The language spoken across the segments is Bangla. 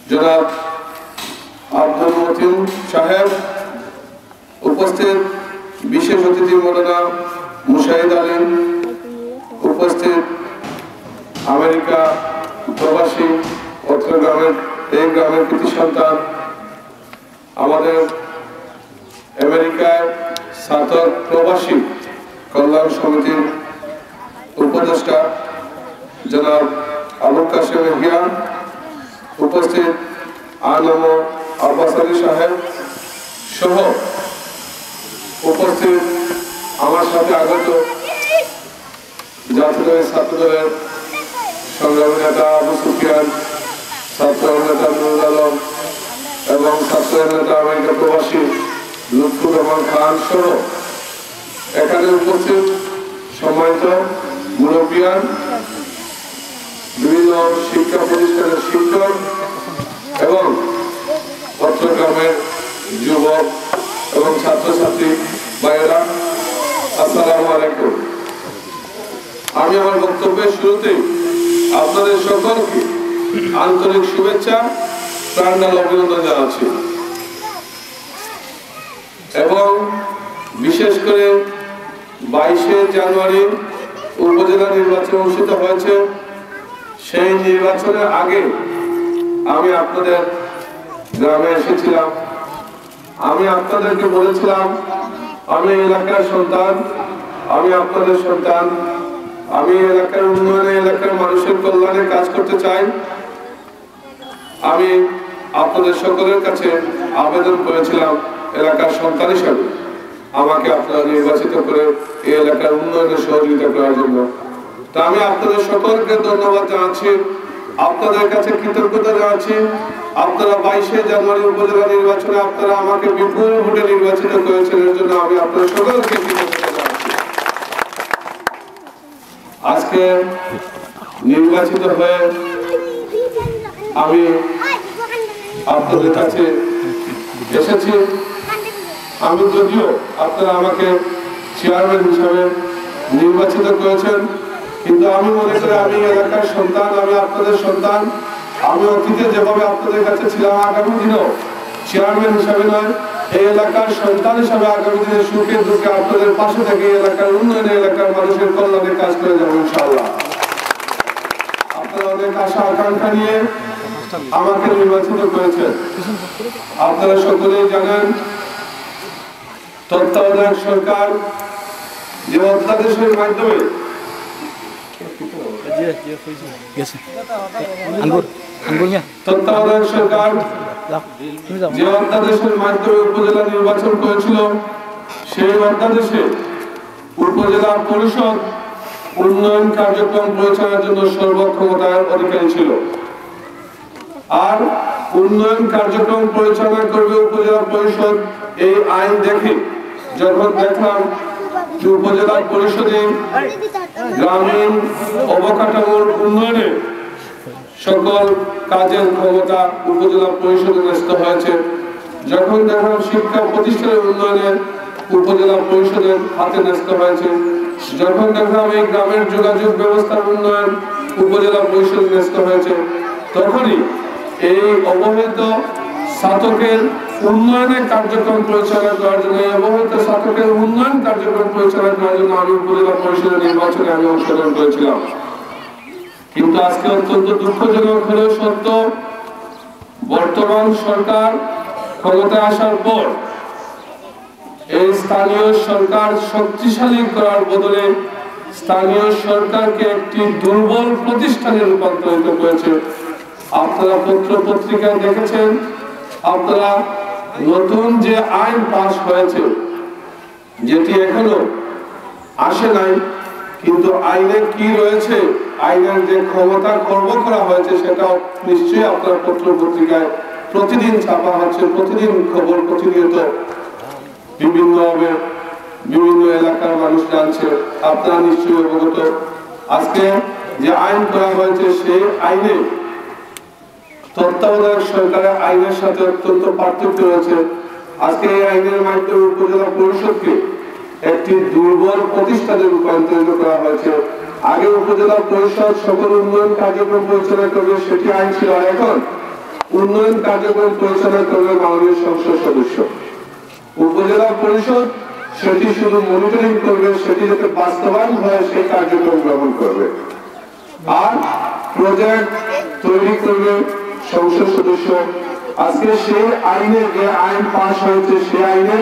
জনাব আব্দুল মতিন সাহেব, উপস্থিত বিশেষ অতিথি মৌলানা মুশাহিদ আলীম, উপস্থিত আমেরিকা প্রবাসী অত্র গ্রামের এই গ্রামের কৃতি সন্তান, আমাদের আমেরিকায় ছাত্র প্রবাসী কল্যাণ সমিতির উপদেষ্টা জনাব আবুল কাশেম হিয়া, উপস্থিত আলম আব্বাস আলী সাহেব সহ উপস্থিত আমার সাথে আগত জাতীয় ছাত্রদলের সংগ্রামী নেতা আবু সুফিয়ান, ছাত্র নেতা নুরুল আলম এবং ছাত্র নেতা আমেরিকা প্রবাসী লুৎফুর রহমান খান সহ এখানে উপস্থিত সম্মানিত মুরব্বিয়ান, বিভিন্ন শিক্ষা প্রতিষ্ঠানের শিক্ষক এবং চট্টগ্রামের যুবক এবং ছাত্রছাত্রী ভাইয়েরা, আসসালামু আলাইকুম। আমি আমার বক্তব্যের শুরুতেই আপনাদের সকলকে আন্তরিক শুভেচ্ছা, প্রাণঢালা অভিনন্দন জানাচ্ছি এবং বিশেষ করে 22শে জানুয়ারি উপজেলা নির্বাচন অনুষ্ঠিত হয়েছে। সেই নির্বাচনের আগে আমি আপনাদের গ্রামে এসেছিলাম। আমি আপনাদেরকে বলেছিলাম আমি এলাকার সন্তান, আমি আপনাদের সন্তান, আমি এলাকার উন্নয়নে, এলাকার মানুষের কল্যাণে কাজ করতে চাই। আমি আপনাদের সকলের কাছে আবেদন করেছিলাম এলাকার সন্তান হিসাবে আমাকে আপনারা নির্বাচিত করে এই এলাকার উন্নয়নে সহযোগিতা করার জন্য। তা আমি আপনাদের সকলকে ধন্যবাদ জানাচ্ছি, আপনাদের কাছে কৃতজ্ঞতা জানাচ্ছি। আপনারা 22শে জানুয়ারি উপজেলা নির্বাচনে আপনারা আমাকে বিপুল ভোটে নির্বাচিত করেছেন, এর জন্য আমি আপনাদের সকলকে কৃতজ্ঞতা জানাচ্ছি। আজকে নির্বাচিত হয়ে আমি আপনাদের কাছে এসেছি। আমি যদিও আপনারা আমাকে চেয়ারম্যান হিসাবে নির্বাচিত করেছেন, কিন্তু আমি মনে করি আমি এলাকার সন্তান, আমি আপনাদের সন্তান। আমি অতীতে যেভাবে আপনাদের কাছে ছিলাম, আগামী দিনেও চেয়ারম্যান হিসাবে নয়, এই এলাকার সন্তান হিসাবে আগামী দিনে সুখে দুঃখে আপনাদের পাশে থেকে এলাকার উন্নয়নে, এলাকার মানুষের কল্যাণে কাজ করে যাবো ইনশাআল্লাহ। আপনারা অনেক আশা আকাঙ্ক্ষা নিয়ে আমাকে নির্বাচিত করেছেন। আপনারা সকলেই জানেন তত্ত্বাবধায়ক সরকার যে অধ্যাদেশের মাধ্যমে তত্ত্বাবধায়ক সরকার যে অধ্যাদেশের মাধ্যমে উপজেলা নির্বাচন করেছিল, সেই অধ্যাদেশে উপজেলা পরিষদ উন্নয়ন কার্যক্রম পরিচালনার জন্য সর্বক্ষমতার অধিকারী ছিল। আর উন্নয়ন কার্যক্রম পরিচালনা করবে উপজেলা পরিষদ, এই আইন দেখে যখন দেখলাম যে উপজেলা পরিষদে গ্রামীণ অবকাঠামোর উন্নয়নে সকল কাজের ক্ষমতা উপজেলা পরিষদে ন্যস্ত হয়েছে, যখন দেখলাম শিক্ষা প্রতিষ্ঠানের উন্নয়নে উপজেলা পরিষদের হাতে ন্যস্ত হয়েছে, যখন দেখলাম এই গ্রামের যোগাযোগ ব্যবস্থার উন্নয়ন উপজেলা পরিষদ ন্যস্ত হয়েছে, তখনই এই অবহেলিত ছাত্রকের উন্নয়নের কার্যক্রম পরিচালনা করার জন্য, অবহেলিত ছাত্রকের উন্নয়ন কার্যক্রম পরিচালনা করার জন্য আমি উপজেলা পরিষদের নির্বাচনে আমি অংশগ্রহণ করেছিলাম। কিন্তু আজকে অত্যন্ত দুঃখজনক হলেও সত্য, বর্তমান সরকার ক্ষমতায় আসার পর এই স্থানীয় সরকার শক্তিশালী করার বদলে স্থানীয় সরকারকে একটি দুর্বল প্রতিষ্ঠানে রূপান্তরিত করেছে। আপনারা পত্র পত্রিকায় দেখেছেন, আপনারা নতুন যে আইন পাস হয়েছে, যেটি এখনো আসে নাই, কিন্তু আইনে কি রয়েছে, আইনের যে ক্ষমতা খর্ব করা হয়েছে, সেটা নিশ্চয়ই আপনার পত্র পত্রিকায় প্রতিদিন ছাপা হচ্ছে, প্রতিদিন খবর প্রতিনিয়ত বিভিন্ন এলাকার মানুষ জানছে, আপনারা নিশ্চয়ই অবগত। আজকে যে আইন করা হয়েছে, সেই আইনে তত্ত্বাবধায়ক সরকারের আইনের সাথে অত্যন্ত পার্থক্য রয়েছে। আজকে এই আইনের মাধ্যমে উপজেলা পরিষদকে একটি দুর্বল প্রতিষ্ঠানে রূপান্তরিত করা হয়েছে। আগে উপজেলা পরিষদ সকল উন্নয়ন কার্যক্রম পরিচালনা করবে, সেটি আইন ছিল। আর এখন উন্নয়ন কার্যক্রম পরিচালনা করবে মাননীয় সংসদ সদস্য। উপজেলা পরিষদ সেটি শুধু মনিটরিং করবে, সেটি যাতে বাস্তবায়ন হয় সেই কার্যক্রম গ্রহণ করবে। আর প্রজেক্ট তৈরি করবে সংসদ সদস্য। আজকে সেই আইনে, যে আইন পাস হয়েছে, সেই আইনে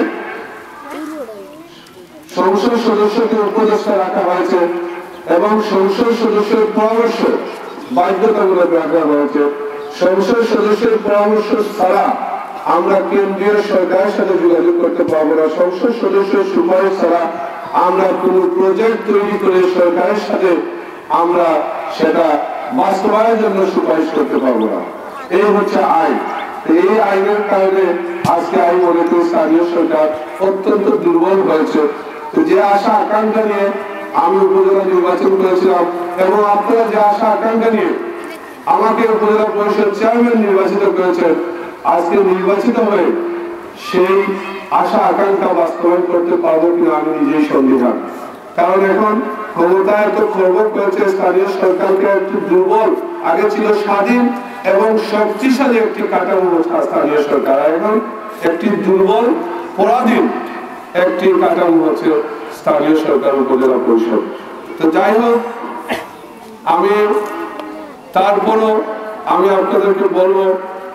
সংসদ সদস্যকে উপদেষ্টা রাখা হয়েছে এবং সংসদ সদস্যের পরামর্শ বাধ্যতামূলক রাখা হয়েছে। সংসদ সদস্যের পরামর্শ ছাড়া আমরা কেন্দ্রীয় সরকারের সাথে যোগাযোগ করতে পারবো না। সংসদ সদস্যের সুপারিশ ছাড়া আমরা কোন প্রজেক্ট তৈরি করে সরকারের সাথে আমরা সেটা বাস্তবায়নের জন্য সুপারিশ করতে পারবো না। এই হচ্ছে আইন। এই আইনের কারণে আজকে আমি মনে করি স্থানীয় সরকার অত্যন্ত দুর্বল হয়েছে। যে আশা আকাঙ্ক্ষা নিয়ে আমি উপজেলা নির্বাচন করেছিলাম এবং আপনারা যে আশা আকাঙ্ক্ষা নিয়ে আমাকে উপজেলা পরিষদ চেয়ারম্যান নির্বাচিত করেছেন, আজকে নির্বাচিত হয়ে সেই আশা আকাঙ্ক্ষা বাস্তবায়ন করতে পারবো কিনা আমি নিজেই সন্দিহান। কারণ এখন ক্ষমতায় তো খবর করেছে স্থানীয় সরকারকে একটু দুর্বল, আগে ছিল স্বাধীন এবং শক্তিশালী একটি কাঠামো স্থানীয় সরকার, এখন একটি দুর্বল পরাধীন একটি কাঠামো হচ্ছে স্থানীয় সরকার উপজেলা পরিষদ। তো যাই হোক, আমি তারপরও আমি আপনাদেরকে বলবো,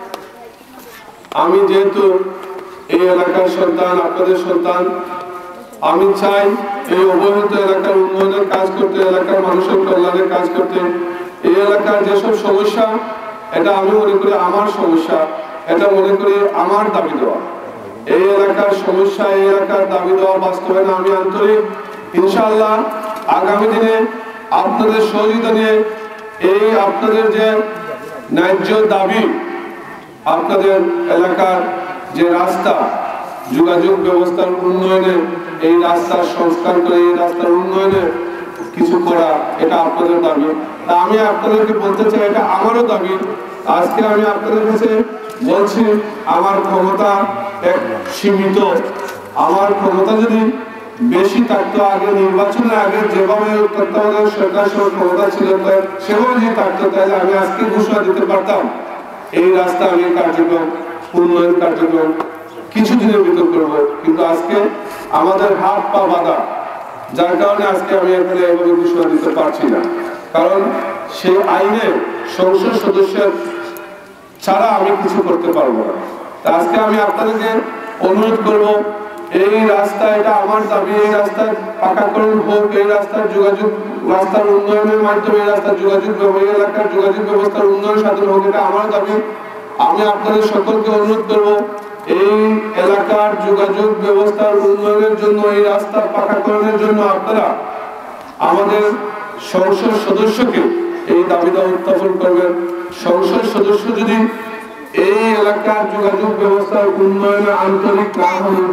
আমি যেহেতু এই এলাকার সন্তান, আপনাদের সন্তান, আমি চাই এই অবহেলিত এলাকার উন্নয়নের কাজ করতে, এলাকার মানুষের কল্যাণের কাজ করতে। এই এলাকার যেসব সমস্যা, এটা আমি মনে করি আমার সমস্যা, এটা মনে করি আমার দাবি দেওয়া। এই এলাকার সমস্যা, এই এলাকার দাবি দেওয়া বাস্তবায়নে আমি আন্তরিক। ইনশাআল্লাহ আগামী দিনে আপনাদের সহযোগিতা নিয়ে এই আপনাদের যে ন্যায্য দাবি, আপনাদের এলাকার যে রাস্তা, যোগাযোগ ব্যবস্থার উন্নয়নে, এই রাস্তার সংস্কার করে এই রাস্তার উন্নয়নে কিছু করা, এটা আপনাদের দাবি। তা আমি আপনাদেরকে বলতে চাই, এটা আমারও দাবি। আজকে আমি আপনাদের কাছে বলছি, আমার ক্ষমতা এক সীমিত। আমার ক্ষমতা যদি বেশি থাকতো, আগে নির্বাচনের আগে যেভাবে তত্ত্বাবধায়ক সরকার ক্ষমতা ছিল সেভাবে যদি থাকতো, তাহলে আমি আজকে ঘোষণা দিতে পারতাম এই রাস্তা আমি কার্যক্রম, উন্নয়ন কার্যক্রম কিছুদিনের ভিতর করবো। কিন্তু আজকে আমাদের হাত পা বাঁধা, যার কারণে আজকে আমি এখানে এভাবে ঘোষণা দিতে পারছি না। কারণ সেই আইনে সংসদ সদস্যের ছাড়া আমি কিছু করতে পারবো না। আজকে আমি আপনাদেরকে অনুরোধ করবো, এই রাস্তা, এটা আমার দাবি, এই রাস্তার পাকাকরণ হোক, এই রাস্তার যোগাযোগ, রাস্তার উন্নয়নের মাধ্যমে এই রাস্তার যোগাযোগ, এই এলাকার যোগাযোগ ব্যবস্থার উন্নয়ন সাধন হোক, এটা আমার দাবি। আমি আপনাদের সকলকে অনুরোধ করবো, এই এলাকার যোগাযোগ ব্যবস্থার উন্নয়নের জন্য, এই রাস্তার পাকাকরণের জন্য আপনারা আমাদের সংসদ সদস্যকে এই দাবিটা উত্থাপন করবেন। সংসদ সদস্য যদি এই এলাকার যোগাযোগ ব্যবস্থার উন্নয়নে আন্তরিক না হন,